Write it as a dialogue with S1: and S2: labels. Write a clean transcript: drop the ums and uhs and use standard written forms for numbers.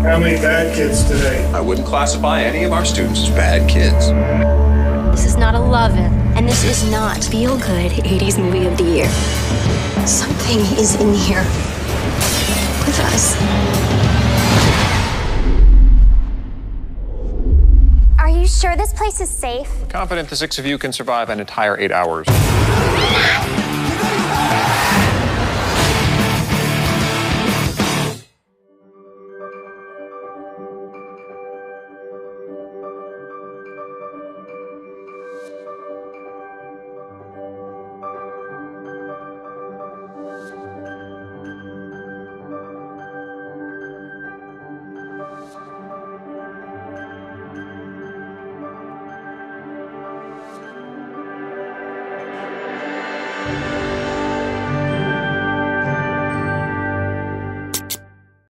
S1: How many bad kids today?
S2: I wouldn't classify any of our students as bad kids.
S3: This is not 11, and this is not feel-good 80s movie of the year. Something is in here with us.
S4: Are you sure this place is safe?
S2: Confident the 6 of you can survive an entire 8 hours.